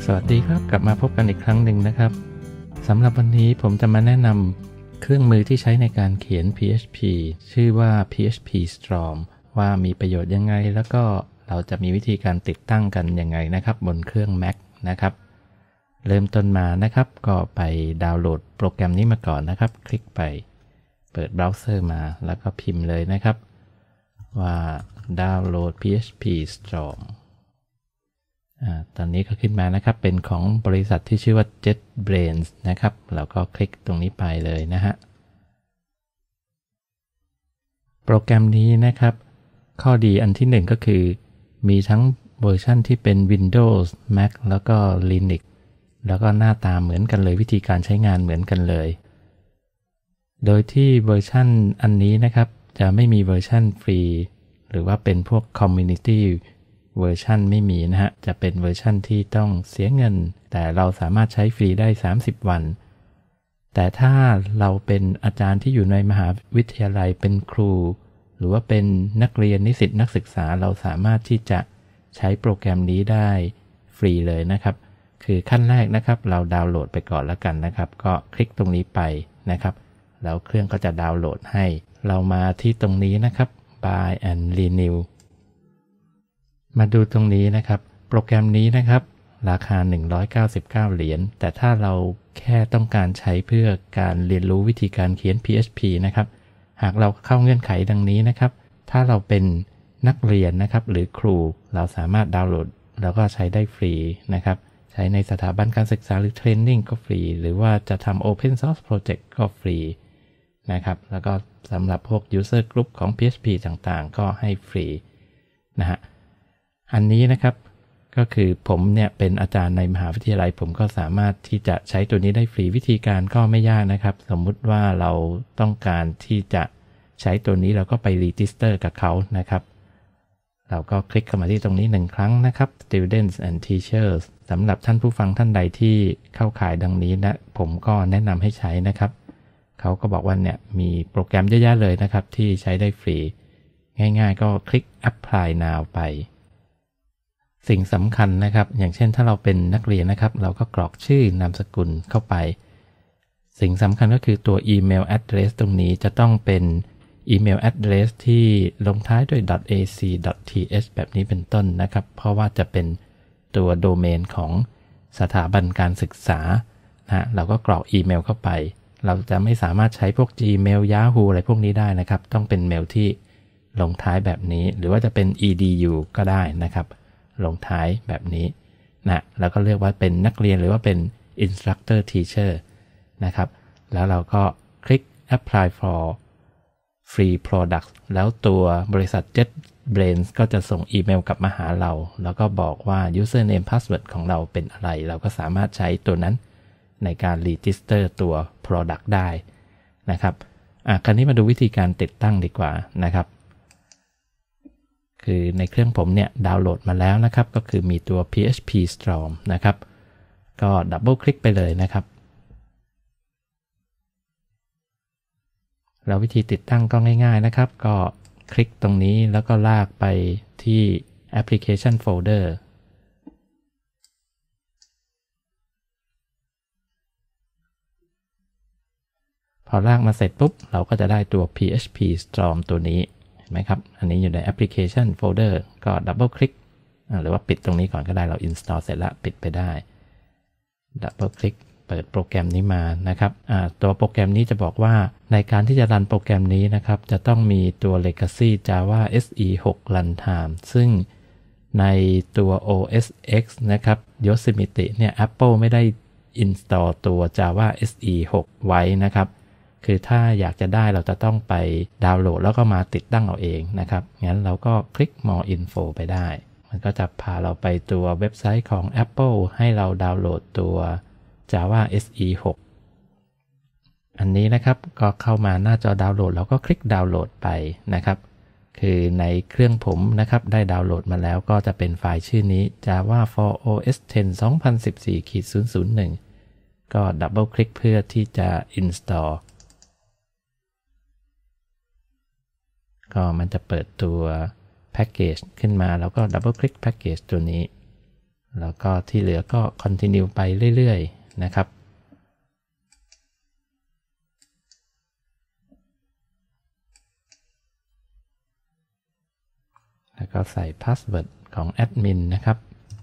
สวัสดีครับกลับมาพบกันอีกครั้งหนึ่งนะครับสำหรับวันนี้ผมจะมาแนะนำเครื่องมือที่ใช้ในการเขียน PHP ชื่อว่า PHP Storm ว่ามีประโยชน์ยังไงแล้วก็เราจะมีวิธีการติดตั้งกันยังไงนะครับบนเครื่อง Mac นะครับเริ่มต้นมานะครับก็ไปดาวน์โหลดโปรแกรมนี้มาก่อนนะครับคลิกไปเปิดเบราว์เซอร์มาแล้วก็พิมพ์เลยนะครับว่าดาวน์โหลด PHP Stormตอนนี้ก็ขึ้นมานะครับเป็นของบริษัทที่ชื่อว่า JetBrains นะครับเราก็คลิกตรงนี้ไปเลยนะฮะโปรแกรมนี้นะครับข้อดีอันที่หนึ่งก็คือมีทั้งเวอร์ชันที่เป็น Windows Mac แล้วก็ Linux แล้วก็หน้าตาเหมือนกันเลยวิธีการใช้งานเหมือนกันเลยโดยที่เวอร์ชันอันนี้นะครับจะไม่มีเวอร์ชันฟรีหรือว่าเป็นพวก Communityเวอร์ชันไม่มีนะฮะจะเป็นเวอร์ชันที่ต้องเสียเงินแต่เราสามารถใช้ฟรีได้30วันแต่ถ้าเราเป็นอาจารย์ที่อยู่ในมหาวิทยาลัยเป็นครูหรือว่าเป็นนักเรียนนิสิตนักศึกษาเราสามารถที่จะใช้โปรแกรมนี้ได้ฟรีเลยนะครับคือขั้นแรกนะครับเราดาวน์โหลดไปก่อนแล้วกันนะครับก็คลิกตรงนี้ไปนะครับแล้วเครื่องก็จะดาวน์โหลดให้เรามาที่ตรงนี้นะครับ Buy and Renewมาดูตรงนี้นะครับโปรแกรมนี้นะครับราคา199เหรียญแต่ถ้าเราแค่ต้องการใช้เพื่อการเรียนรู้วิธีการเขียน PHP นะครับหากเราเข้าเงื่อนไขดังนี้นะครับถ้าเราเป็นนักเรียนนะครับหรือครูเราสามารถดาวน์โหลดแล้วก็ใช้ได้ฟรีนะครับใช้ในสถาบันการศึกษาหรือเทรนนิ่งก็ฟรีหรือว่าจะทำ Open Source Project ก็ฟรีนะครับแล้วก็สำหรับพวก User Group ของ PHP ต่างๆก็ให้ฟรีนะฮะอันนี้นะครับก็คือผมเนี่ยเป็นอาจารย์ในมหาวิทยาลัยผมก็สามารถที่จะใช้ตัวนี้ได้ฟรีวิธีการก็ไม่ยากนะครับสมมุติว่าเราต้องการที่จะใช้ตัวนี้เราก็ไปรีจิสเตอร์กับเขานะครับเราก็คลิกเข้ามาที่ตรงนี้1ครั้งนะครับ Students and Teachers สำหรับท่านผู้ฟังท่านใดที่เข้าข่ายดังนี้นะผมก็แนะนำให้ใช้นะครับเขาก็บอกว่าเนี่ยมีโปรแกรมเยอะแยะเลยนะครับที่ใช้ได้ฟรีง่ายๆก็คลิก Apply Now ไปสิ่งสำคัญนะครับอย่างเช่นถ้าเราเป็นนักเรียนนะครับเราก็กรอกชื่อนามสกุลเข้าไปสิ่งสำคัญก็คือตัวอีเมล address ตรงนี้จะต้องเป็นอีเมล address ที่ลงท้ายด้วย .ac.th แบบนี้เป็นต้นนะครับเพราะว่าจะเป็นตัวโดเมนของสถาบันการศึกษานะเราก็กรอกอีเมลเข้าไปเราจะไม่สามารถใช้พวก Gmail Yahoo อะไรพวกนี้ได้นะครับต้องเป็นเมลที่ลงท้ายแบบนี้หรือว่าจะเป็น edu ก็ได้นะครับลงท้ายแบบนี้นะแล้วก็เลือกว่าเป็นนักเรียนหรือว่าเป็น instructor teacher นะครับแล้วเราก็คลิก apply for free product แล้วตัวบริษัท JetBrains ก็จะส่งอีเมลกลับมาหาเราแล้วก็บอกว่า username password ของเราเป็นอะไรเราก็สามารถใช้ตัวนั้นในการ register ตัว product ได้นะครับคราวนี้มาดูวิธีการติดตั้งดีกว่านะครับคือในเครื่องผมเนี่ยดาวน์โหลดมาแล้วนะครับก็คือมีตัว PHP Storm นะครับก็ดับเบิลคลิกไปเลยนะครับแล้ววิธีติดตั้งก็ง่ายๆนะครับก็คลิกตรงนี้แล้วก็ลากไปที่ Application Folder พอลากมาเสร็จปุ๊บเราก็จะได้ตัว PHP Storm ตัวนี้เห็นไหมครับอันนี้อยู่ใน Application Folder ก็ดับเบิลคลิกหรือว่าปิดตรงนี้ก่อนก็ได้เรา install เสร็จแล้วปิดไปได้ดับเบิลคลิกเปิดโปรแกรมนี้มานะครับตัวโปรแกรมนี้จะบอกว่าในการที่จะรันโปรแกรมนี้นะครับจะต้องมีตัว Legacy Java SE 6 Runtime ซึ่งในตัว OS X นะครับ Yosemite เนี่ย Apple ไม่ได้ install ตัว Java SE 6 ไว้นะครับคือถ้าอยากจะได้เราจะต้องไปดาวน์โหลดแล้วก็มาติดตั้งเอาเองนะครับงั้นเราก็คลิก More Info ไปได้มันก็จะพาเราไปตัวเว็บไซต์ของ Apple ให้เราดาวน์โหลดตัว Java SE 6 อันนี้นะครับก็เข้ามาหน้าจอดาวน์โหลดเราก็คลิกดาวน์โหลดไปนะครับคือในเครื่องผมนะครับได้ดาวน์โหลดมาแล้วก็จะเป็นไฟล์ชื่อนี้ Java for OS X 2014-001 ก็ดับเบิลคลิกเพื่อที่จะ installก็มันจะเปิดตัวแพ็กเกจขึ้นมาแล้วก็ดับเบิลคลิกแพ็กเกจตัวนี้แล้วก็ที่เหลือก็ continue ไปเรื่อยๆนะครับแล้วก็ใส่ password ของแอดมินนะครับ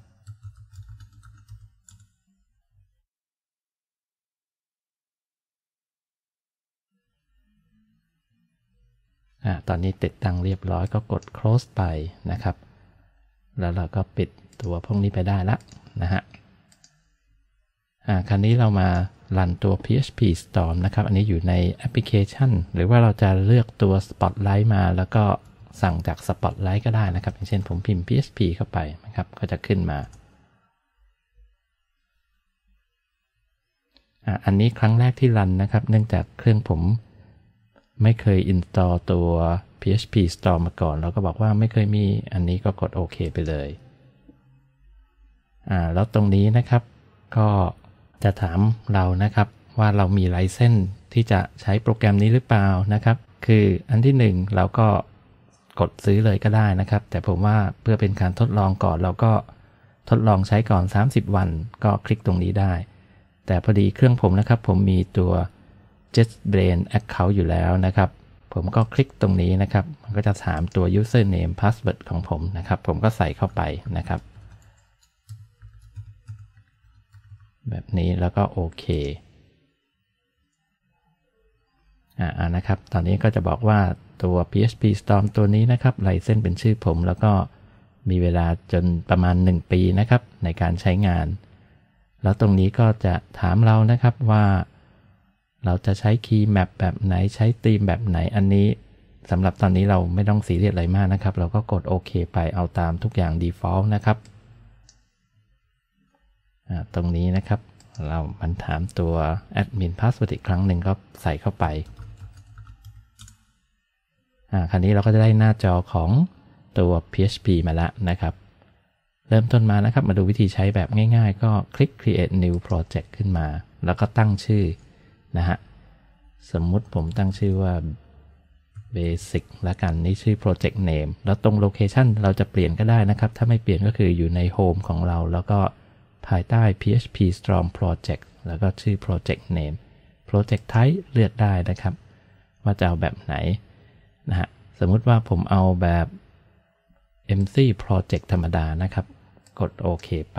ตอนนี้ติดตั้งเรียบร้อยก็กด close ไปนะครับแล้วเราก็ปิดตัวพวกนี้ไปได้ละนะฮะคราวนี้เรามารันตัว PHP Storm นะครับอันนี้อยู่ในแอปพลิเคชันหรือว่าเราจะเลือกตัว Spotlight มาแล้วก็สั่งจาก Spotlight ก็ได้นะครับอย่างเช่นผมพิมพ์ PHP เข้าไปนะครับก็จะขึ้นมาอันนี้ครั้งแรกที่รันนะครับเนื่องจากเครื่องผมไม่เคย install ตัว PHP Storm มาก่อนเราก็บอกว่าไม่เคยมีอันนี้ก็กดโอเคไปเลยแล้วตรงนี้นะครับก็จะถามเรานะครับว่าเรามีไลเซนส์ที่จะใช้โปรแกรมนี้หรือเปล่านะครับคืออันที่1เราก็กดซื้อเลยก็ได้นะครับแต่ผมว่าเพื่อเป็นการทดลองก่อนเราก็ทดลองใช้ก่อน30วันก็คลิกตรงนี้ได้แต่พอดีเครื่องผมนะครับผมมีตัว JetBrains Account อยู่แล้วนะครับผมก็คลิกตรงนี้นะครับมันก็จะถามตัว username password ของผมนะครับผมก็ใส่เข้าไปนะครับแบบนี้แล้วก็โอเคนะครับตอนนี้ก็จะบอกว่าตัว PHP Storm ตัวนี้นะครับไลเซนส์เป็นชื่อผมแล้วก็มีเวลาจนประมาณ1ปีนะครับในการใช้งานแล้วตรงนี้ก็จะถามเรานะครับว่าเราจะใช้ Key Map แบบไหนใช้ธีมแบบไหนอันนี้สำหรับตอนนี้เราไม่ต้องซีเรียสอะไรมากนะครับเราก็กดโอเคไปเอาตามทุกอย่าง Default นะครับตรงนี้นะครับมันถามตัว Admin Password อีกครั้งหนึ่งก็ใส่เข้าไปคราวนี้เราก็จะได้หน้าจอของตัว PHP มาแล้วนะครับเริ่มต้นมานะครับมาดูวิธีใช้แบบง่ายๆก็คลิก Create New Project ขึ้นมาแล้วก็ตั้งชื่อนะฮะสมมุติผมตั้งชื่อว่า Basic ละกันนี่ชื่อ Project Name แล้วตรง Location เราจะเปลี่ยนก็ได้นะครับถ้าไม่เปลี่ยนก็คืออยู่ใน Home ของเราแล้วก็ภายใต้ PHP Storm Project แล้วก็ชื่อ Project Name Project Type เลือกได้นะครับว่าจะเอาแบบไหนนะฮะสมมุติว่าผมเอาแบบ MC Project ธรรมดานะครับกดโอเคไป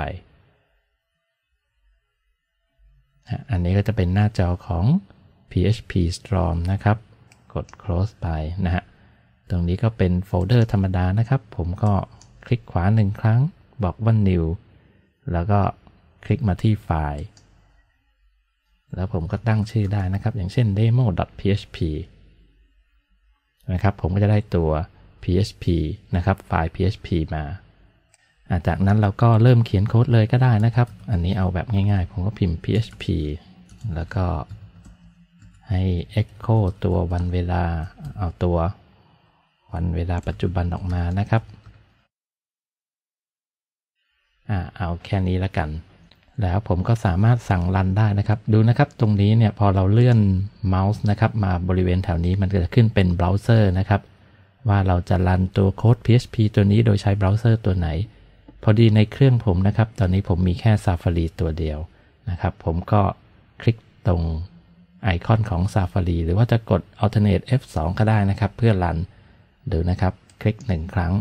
อันนี้ก็จะเป็นหน้าจอของ PHP Storm นะครับกด close ไปนะฮะตรงนี้ก็เป็นโฟลเดอร์ธรรมดานะครับผมก็คลิกขวา1ครั้งบอกว่า New แล้วก็คลิกมาที่ไฟล์แล้วผมก็ตั้งชื่อได้นะครับอย่างเช่น demo.php นะครับผมก็จะได้ตัว PHP นะครับไฟล์ PHP มาจากนั้นเราก็เริ่มเขียนโค้ดเลยก็ได้นะครับอันนี้เอาแบบง่ายๆผมก็พิมพ์ PHP แล้วก็ให้ echo ตัววันเวลาเอาตัววันเวลาปัจจุบันออกมานะครับเอาแค่นี้ละกันแล้วผมก็สามารถสั่งรันได้นะครับดูนะครับตรงนี้เนี่ยพอเราเลื่อนเมาส์นะครับมาบริเวณแถวนี้มันจะขึ้นเป็นเบราว์เซอร์นะครับว่าเราจะรันตัวโค้ด PHP ตัวนี้โดยใช้เบราว์เซอร์ตัวไหนพอดีในเครื่องผมนะครับตอนนี้ผมมีแค่ Safari ตัวเดียวนะครับผมก็คลิกตรงไอคอนของ Safari หรือว่าจะกด Alternate F2 ก็ได้นะครับเพื่อรันดูนะครับคลิก1ครั้ง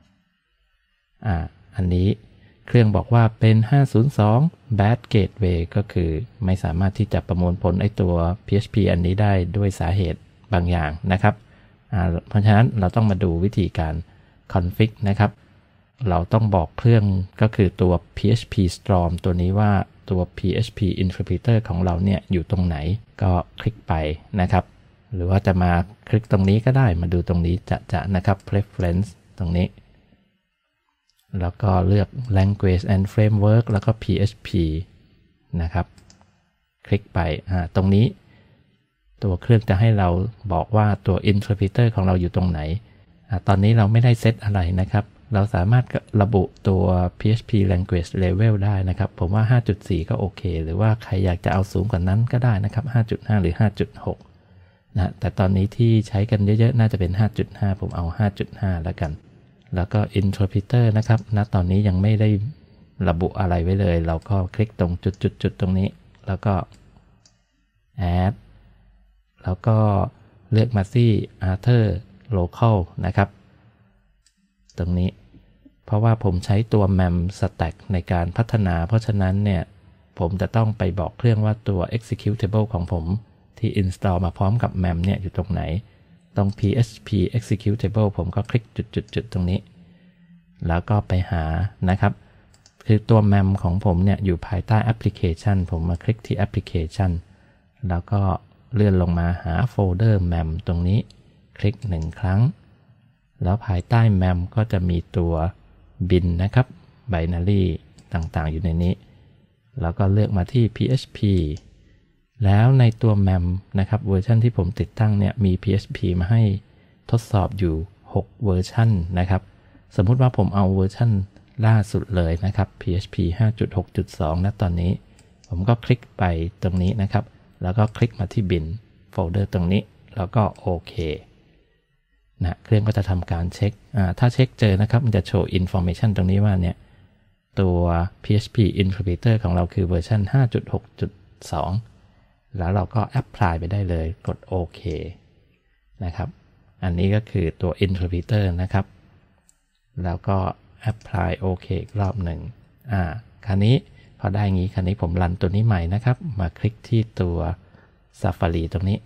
อันนี้เครื่องบอกว่าเป็น502 Bad Gateway ก็คือไม่สามารถที่จะประมวลผลไอตัว PHP อันนี้ได้ด้วยสาเหตุบางอย่างนะครับเพราะฉะนั้นเราต้องมาดูวิธีการ config นะครับเราต้องบอกเครื่องก็คือตัว PHP Storm ตัวนี้ว่าตัว PHP Interpreter ของเราเนี่ยอยู่ตรงไหนก็คลิกไปนะครับหรือว่าจะมาคลิกตรงนี้ก็ได้มาดูตรงนี้จะนะครับ Preference ตรงนี้แล้วก็เลือก Language and Framework แล้วก็ PHP นะครับคลิกไปตรงนี้ตัวเครื่องจะให้เราบอกว่าตัว Interpreter ของเราอยู่ตรงไหนตอนนี้เราไม่ได้เซตอะไรนะครับเราสามารถระบุตัว PHP Language Level ได้นะครับผมว่า 5.4 ก็โอเคหรือว่าใครอยากจะเอาสูงกว่านั้นก็ได้นะครับ 5.5 หรือ 5.6 นะแต่ตอนนี้ที่ใช้กันเยอะๆน่าจะเป็น 5.5 ผมเอา 5.5 แล้วกันแล้วก็ Interpreter นะครับณตอนนี้ยังไม่ได้ระบุอะไรไว้เลยเราก็คลิกตรงจุดตรงนี้แล้วก็ add แล้วก็เลือกมาที่ Other Local นะครับตรงนี้เพราะว่าผมใช้ตัว mem stack ในการพัฒนาเพราะฉะนั้นเนี่ยผมจะต้องไปบอกเครื่องว่าตัว executable ของผมที่ install มาพร้อมกับ mem เนี่ยอยู่ตรงไหนตรง php executable ผมก็คลิกจุดตรงนี้แล้วก็ไปหานะครับคือตัว mem ของผมเนี่ยอยู่ภายใต้ application ผมมาคลิกที่ application แล้วก็เลื่อนลงมาหาโฟลเดอร์ mem ตรงนี้คลิก1ครั้งแล้วภายใต้ mem ก็จะมีตัว bin นะครับ binary ต่างๆอยู่ในนี้แล้วก็เลือกมาที่ php แล้วในตัว mem นะครับเวอร์ชันที่ผมติดตั้งเนี่ยมี php มาให้ทดสอบอยู่6เวอร์ชันนะครับสมมุติว่าผมเอาเวอร์ชันล่าสุดเลยนะครับ php 5.6.2 ณตอนนี้ผมก็คลิกไปตรงนี้นะครับแล้วก็คลิกมาที่ bin โฟลเดอร์ตรงนี้แล้วก็โอเคนะเครื่องก็จะทำการเช็คถ้าเช็คเจอนะครับมันจะโชว์ information ตรงนี้ว่าเนี่ยตัว php interpreter ของเราคือเวอร์ชัน 5.6.2 แล้วเราก็ apply ไปได้เลยกดโอเคนะครับอันนี้ก็คือตัว interpreter นะครับแล้วก็ apply โอเคอีกรอบหนึ่งคราวนี้พอได้งี้คราวนี้ผมรันตัวนี้ใหม่นะครับมาคลิกที่ตัว Safari ตรงนี้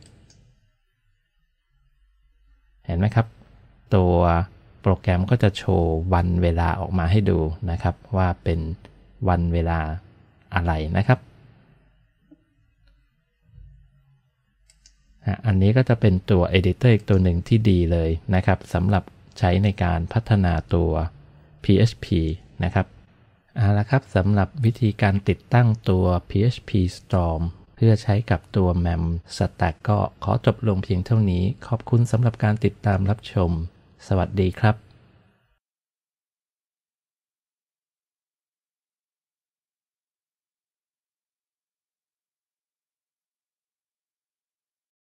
เห็นไหมครับตัวโปรแกรมก็จะโชว์วันเวลาออกมาให้ดูนะครับว่าเป็นวันเวลาอะไรนะครับอันนี้ก็จะเป็นตัว Editor อีกตัวหนึ่งที่ดีเลยนะครับสำหรับใช้ในการพัฒนาตัว PHP นะครับเอาละครับสำหรับวิธีการติดตั้งตัว PHP Storm เพื่อใช้กับตัว mem stack ก็ขอจบลงเพียงเท่านี้ขอบคุณสำหรับการติดตามรับชมสวัสดีครับ